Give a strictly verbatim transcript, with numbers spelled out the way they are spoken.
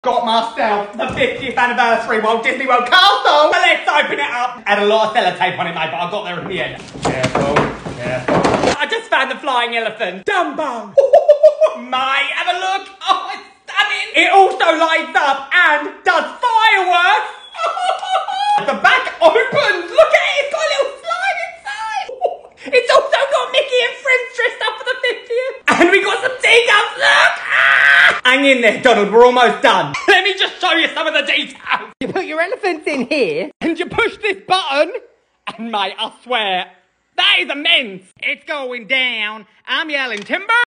Got myself the fiftieth anniversary Walt Disney World Castle. But let's open it up. Had a lot of sellotape on it, mate, but I got there in the end. Careful, careful. I just found the flying elephant. Dumbo. Mate, have a look. Oh, it's stunning. It also lights up and does fireworks. The back opens. Look at it. It's got a little slide inside. It's also got Mickey and Friends dressed up for the fiftieth. And we got some teacups. Look. Ah! Hang in there, Donald. We're almost done. Let me just show you some of the details. You put your elephants in here and you push this button. And mate, I swear, that is immense. It's going down. I'm yelling timber.